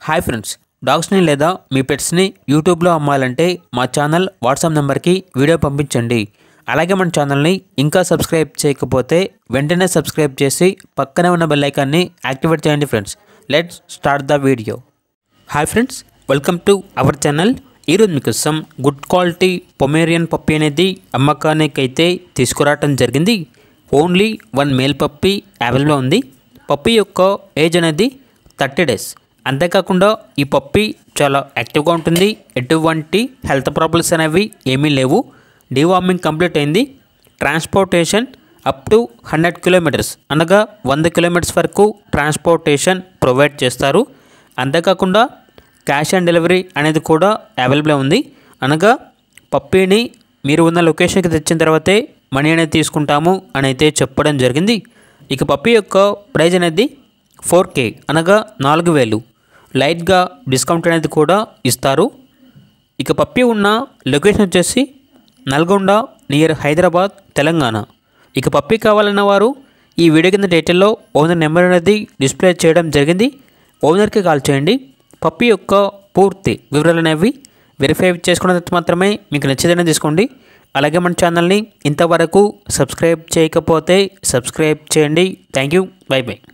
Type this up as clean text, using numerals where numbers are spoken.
Hi friends, డాగ్స్ని లేదా మీ పెట్స్ని యూట్యూబ్లో అమ్మాలంటే మా ఛానల్ వాట్సాప్ నెంబర్కి వీడియో పంపించండి. అలాగే మన ఛానల్ని ఇంకా సబ్స్క్రైబ్ చేయకపోతే వెంటనే సబ్స్క్రైబ్ చేసి పక్కనే ఉన్న బెల్ ఐకాన్ని యాక్టివేట్ చేయండి. Friends, let's start the video. Hi friends, welcome to our channel. ఈరోజు మీకోసం గుడ్ క్వాలిటీ పొమేరియన్ పప్పీ అనేది అమ్మకానికి అయితే తీసుకురావటం జరిగింది. ఓన్లీ 1 మేల్ పప్పీ అవైలబుల్ ఉంది. పప్పీ యొక్క ఏజ్ అనేది 30 డేస్. అంతేకాకుండా ఈ పప్పీ చాలా యాక్టివ్గా ఉంటుంది. ఎటువంటి హెల్త్ ప్రాబ్లమ్స్ అనేవి ఏమీ లేవు. డీవార్మింగ్ కంప్లీట్ అయింది. ట్రాన్స్పోర్టేషన్ అప్ టు 100 కిలోమీటర్స్ అనగా 100 కిలోమీటర్స్ వరకు ట్రాన్స్పోర్టేషన్ ప్రొవైడ్ చేస్తారు. అంతేకాకుండా క్యాష్ ఆన్ డెలివరీ అనేది కూడా అవైలబుల్ ఉంది. అనగా పప్పీని మీరు ఉన్న లొకేషన్కి తెచ్చిన తర్వాతే మనీ అనేది తీసుకుంటాము అని అయితే చెప్పడం జరిగింది. ఇక పప్పీ యొక్క ప్రైజ్ అనేది 4K అనగా 4,000. లైట్గా డిస్కౌంట్ అనేది కూడా ఇస్తారు. ఇక పప్పీ ఉన్న లొకేషన్ వచ్చేసి నల్గొండ నియర్ హైదరాబాద్, తెలంగాణ. ఇక పప్పీ కావాలన్న వారు ఈ వీడియో కింద టైటిల్లో ఓనర్ నెంబర్ అనేది డిస్ప్లే చేయడం జరిగింది. ఓనర్కి కాల్ చేయండి. పప్పీ యొక్క పూర్తి వివరాలు అనేవి వెరిఫై చేసుకున్న తర్వాత మాత్రమే మీకు నచ్చేదైనా తీసుకోండి. అలాగే మన ఛానల్ని ఇంతవరకు సబ్స్క్రైబ్ చేయకపోతే సబ్స్క్రైబ్ చేయండి. Thank you. Bye by.